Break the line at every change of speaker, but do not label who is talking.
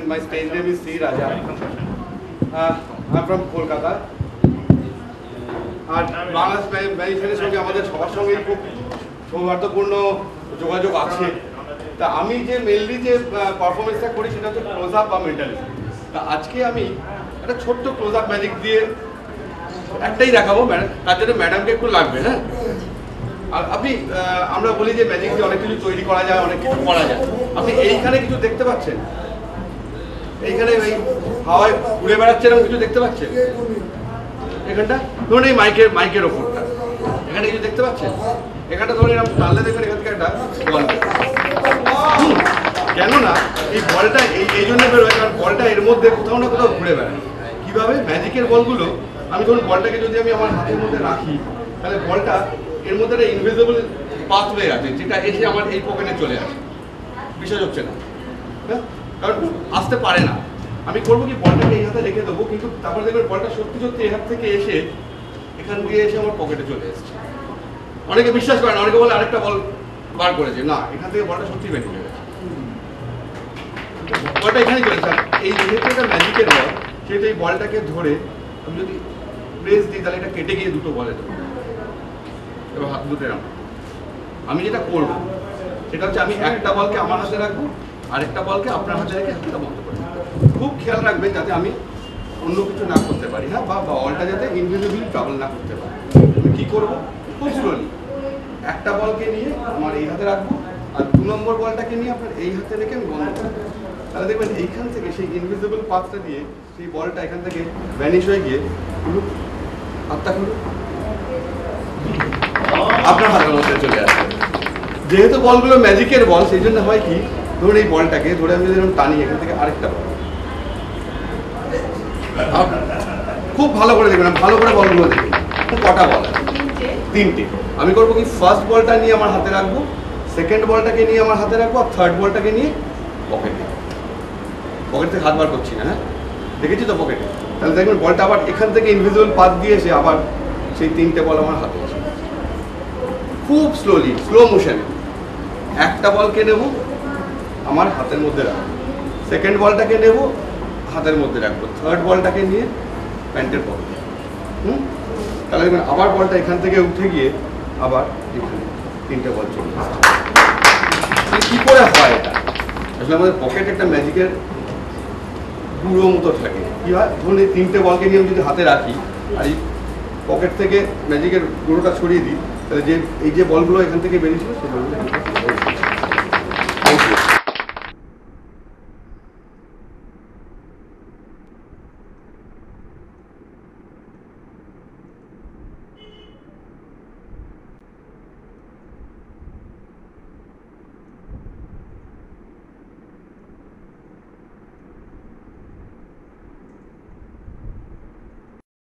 my stage name is C.Raja. I'm from Kolkata. আর বাংলাদেশ ম্যাজিশিয়ানের সঙ্গে আমাদের সবার সঙ্গেই খুব সৌহার্দ্যপূর্ণ যোগাযোগ আছে। তা আমি যে মেনলি যে পারফরমেন্সটা করি সেটা হচ্ছে ক্লোজ আপ বা মেন্টালিজম। তা আজকে আমি একটা ছোট্ট ক্লোজ আপ ম্যাজিক দিয়ে একটাই দেখাবো, তার জন্য ম্যাডামকে একটু লাগবে। হ্যাঁ, আর আপনি আমরা বলি যে ম্যাজিক দিয়ে অনেক কিছু তৈরি করা যায়, অনেক কিছু করা যায়। আপনি এইখানে কিছু দেখতে পাচ্ছেন, এইখানে ওই হাওয়ায় ঘুরে বেড়াচ্ছে এরকম কিছু দেখতে পাচ্ছেন? এখানটা ধরুন এই মাইকের ওপরটা এখানে কিছু দেখতে পাচ্ছেন? এখানটা ধরুন এরকম টানলে দেখবেন এখান থেকে একটা বল, কেননা এই বলটা এই জন্য বেরোয় কারণ বলটা এর মধ্যে কোথাও না কোথাও ঘুরে বেড়ায়। কীভাবে? ম্যাজিকের বলগুলো আমি ধরুন বলটাকে যদি আমি আমার হাতের মধ্যে রাখি তাহলে বলটা এর মধ্যে একটা ইনভিজিবল পাথওয়ে আছে যেটা এসে আমার এই পকেটে চলে আসে, বিশ্বাস হচ্ছে না? হ্যাঁ, কারণ আসতে পারে না। আমি করবো কি বলটাকে এই হাতে রেখে দেবো, কিন্তু তারপরে দেখবেন বলটা সত্যি সত্যি এই হাত থেকে এসে এখান দিয়ে এসে আমার পকেটে চলে এসছে। অনেকে বিশ্বাস করে না, অনেকে বলে আরেকটা বল বার করেছে, না, এখান থেকে বলটা সত্যি বেরিয়ে গেছে, বলটা এখানেই চলেছে। এই যেহেতু একটা ম্যাজিকের বল সেহেতু এই বলটাকে ধরে আমি যদি প্রেস দিই তাহলে এটা কেটে গিয়ে দুটো বলে দেবো। এবার হাত দুটো আমি যেটা করবো সেটা হচ্ছে আমি একটা বলকে আমার হাতে রাখবো, আরেকটা বলকে আপনার হাতে রেখে হাতটা বন্ধ করে দেবো। খুব খেয়াল রাখবেন যাতে আমি অন্য কিছু না করতে পারি, হ্যাঁ, বা বলটা যাতে ইনভিজিবল ট্রাভেল না করতে পারি। আমি কী করবো? খুব স্লোলি একটা বলকে নিয়ে আমার এই হাতে রাখবো, আর 2 নম্বর বলটাকে নিয়ে আপনার এই হাতে রেখে আমি বন্ধ করবো। তাহলে দেখবেন এইখান থেকে সেই ইনভিজিবল পাথটা দিয়ে সেই বলটা এখান থেকে ভ্যানিশ হয়ে গিয়ে হাতটা খুলুন, আপনার হাতের মধ্যে চলে আসবে। যেহেতু বলগুলো ম্যাজিকের বল সেই জন্য হয় কি, ধরুন এই বলটাকে ধরে আমি যদি টানি এখান থেকে আরেকটা বল, খুব ভালো করে দেখবেন, ভালো করে বলগুলো দেখুন কটা বল আছে? 3টে। আমি করবো কি, ফার্স্ট বলটা নিয়ে আমার হাতে রাখবো, সেকেন্ড বলটাকে নিয়ে আমার হাতে রাখবো, আর থার্ড বলটাকে নিয়ে পকেটে থেকে হাত বার করছি না। হ্যাঁ, দেখেছি তো পকেটে? তাহলে দেখবেন বলটা আবার এখান থেকে ইনভিজিবল পাথ দিয়ে এসে আবার সেই 3টে বল আমার হাতে আসে। খুব স্লোলি, স্লো মোশনে একটা বলকে নেব আমার হাতের মধ্যে রাখবো, সেকেন্ড বলটাকে নেব হাতের মধ্যে রাখবো, থার্ড বলটাকে নিয়ে প্যান্টের পকেটে। তাহলে দেখবেন আবার বলটা এখান থেকে উঠে গিয়ে আবার এখানে 3টে বল চলে আসছে। কী করে হয় এটা? আসলে আমাদের পকেটে একটা ম্যাজিকের গুঁড়ো মতো থাকে। কী হয়, ধরুন এই 3টে বলকে নিয়ে আমি যদি হাতে রাখি আর এই পকেট থেকে ম্যাজিকের গুঁড়োটা ছড়িয়ে দিই, তাহলে এই যে বলগুলো এখান থেকে বেরিয়েছিল সেই বলগুলো